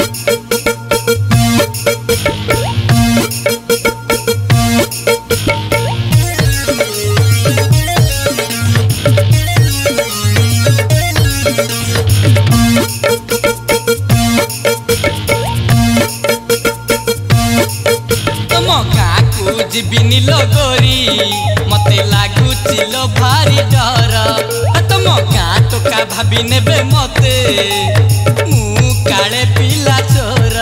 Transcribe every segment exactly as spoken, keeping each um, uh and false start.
जीविनी लगोरी मते लागुची लो भारी डर तुम गाँ टोका भाभी नेबे मते मु काले पिला चोर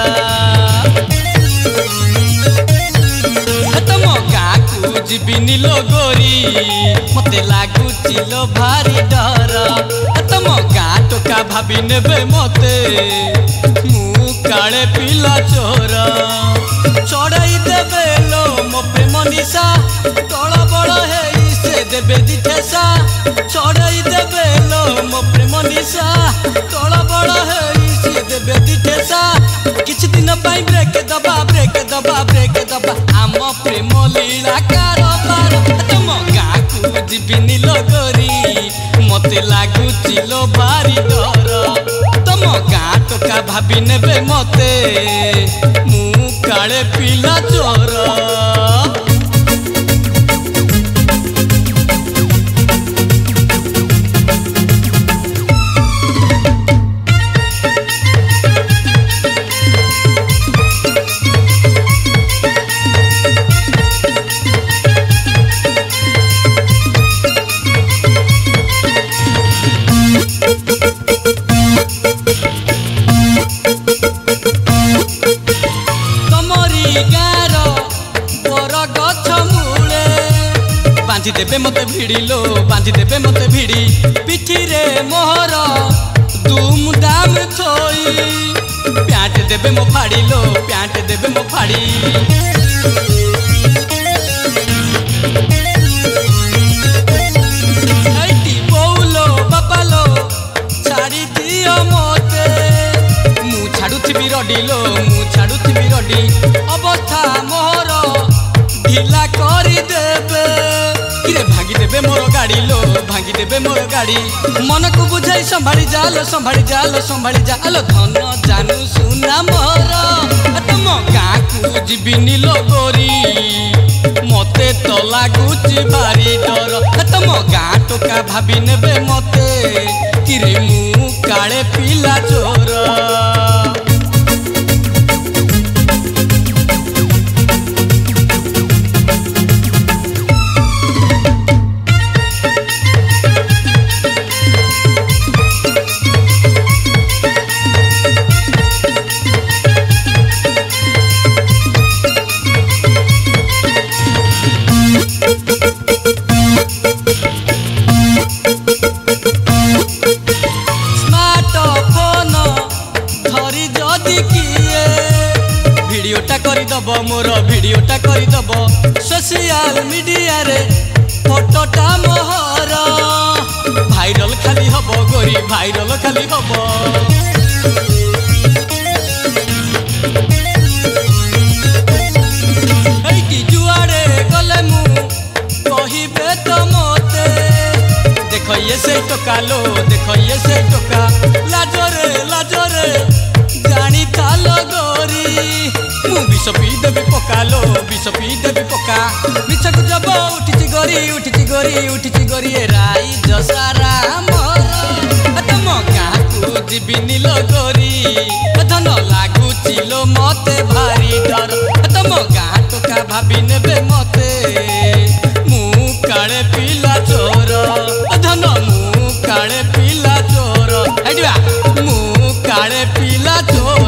तुम गाँ को जीविनी लगोरी मते लागुची लो भारी डर तुम गाँ टोका भाभी नेबे मते मु काले पिला चोर चढ़ाई देबे लो मो प्रेम निशा तल बड़ है से देबे दिठेसा चढ़ाई देबे लो मो प्रेम निशा तल बड़ है से देबे दिठेसा किछ दिन पाई ब्रेक दबा ब्रेक दबा ब्रेक दबा आम प्रेम लीला कारबार तुम गाँ को जीविनी लगोरी मते लागुची लो भारी डर तुम गाँ टोका भाभी नेबे मते मु काले पिला चोर बांधी देबे मते भिड़ी लो बांधी देबे मते भिड़ी पिठी रे मोहर दुम दाम थोई प्यांट देबे मो फाड़ी लो प्यांट देबे मो फाड़ी ऐटी बोलो बापा लो छाड़ी दियो मते मु छाड़ुथिबी रडी लो मु छाड़ुथिबी रडी अवस्था मोहर ढिला करी देबे किरे भागी देबे मोर गाड़ी लो भागी देबे मोर गाड़ी मन को बुझाई संभाली जालो संभाली जालो संभाली जालो धन जानू सुना मोर तुम गाँ को जीविनी लगोरी मते तो लागुची भारी डर तुम गाँ टोका भाभी नेबे मते किरे मु काले पिला चोर मोर भिडियोटा करदब सोशल मीडिया रे फोटोटा मोहर भाइरल खाली हब गोरी भाइरल खाली हब एइटी जुआड़े गले मु कहिबे तो मते देख ये से टोका लो देख ये से टोका लाजरे लाजरे जानी ताल गोरी मु विष पी देबी पका लो विष पी देबी पका मिछक जब उठिची गोरी उठिची गोरी उठिची गोरी राई जसारा मोर तुम गाँ को जीविनी लगोरी धन लागुची लो मते भारी डर तुम गाँ टोका भाभी नेबे मते मु काले पिला चोर धन मु काले पिला चोर आइडिया मु काले पिला चोर।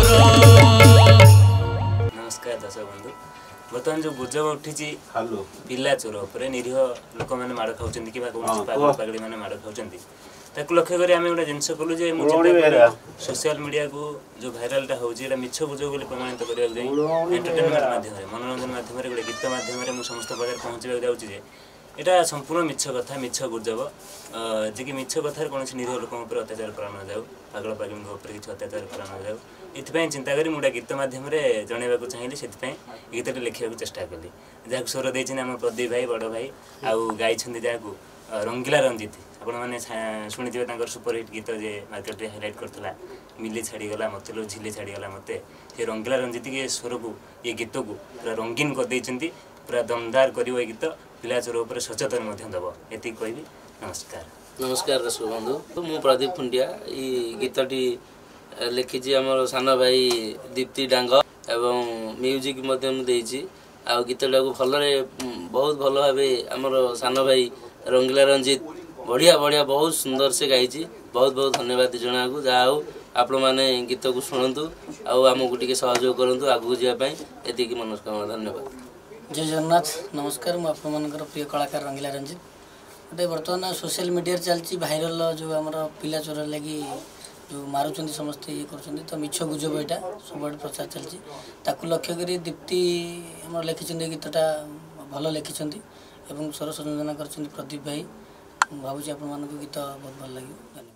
दर्शक बंधु बर्तमान जो गुजब उठी पिला चोर उपर निरीह लोक मैंने माड़ खाऊँ कि पागल पागड़ी मैंने माड़ खाऊँ ताकू लक्ष्य कर गोटे जिनस कलु सोशल मीडिया को जो भाइरालटा होता मिछ गुजब बोली प्रमाणित करने एंटरटेनमेंट मध्यम मनोरंजन मध्यम गोटे गीत मध्यम समस्त प्रकार पहुँचा जाऊँगी यहाँ संपूर्ण मिछ कथा मिछ गुजब जे कि मिछ कथार कौन निरीह लोक अत्याचार करा न जाऊ पागल पागल किसी अत्याचार करा न जाऊ ये चिंता करी मुझे गीत मध्यम जनवाक चाहिए से गीतटे लिखा चेष्टा कली जहाँ स्वर देम प्रदीप भाई बड़ भाई आउ गाई जहाँ रंगीला रंजित आपण मैंने शुणी सुपरहिट गीत जे मार्केट में हाइलाइट करता मिली छाड़ीगला मत लो झिली छाड़ीगला मत ये रंगीला रंजित के स्वर को ये गीत को पूरा रंगीन करदे पूरा दमदार कर गीत पिला चोर उपर सचेतन दब ये कहबी। नमस्कार। नमस्कार शुभबंधु तो मु प्रदीप खुंडिया ये गीतटी लिखी आम सान भाई दीप्ति डांग एवं म्यूजिक आ गीतटा को भलरे बहुत भल भाव आमर सान भाई रंगीला रंजित बढ़िया बढ़िया बहुत सुंदर से गाई बहुत बहुत धन्यवाद जना को जहाँ हो आप मैंने गीत को शुणु आमको टे सहयोग करूँ आगू जावाई ये मनस्कामना। धन्यवाद। जय जगन्नाथ। नमस्कार मु आपर प्रिय कलाकार रंगीला रंजित गोटे बर्तमान सोशल मीडिया चलती भाइराल जो आम पिला चोर लगी जो मारुंट समस्ते ये कर तो मिछ गुजब यहाँ सब प्रचार चलती लक्ष्य कर दीप्ति आम लिखिं गीतटा भल लिखिं एवं स्वर संयोजन कर प्रदीप भाई भावुँ आप गीत बहुत भल लगे। धन्यवाद।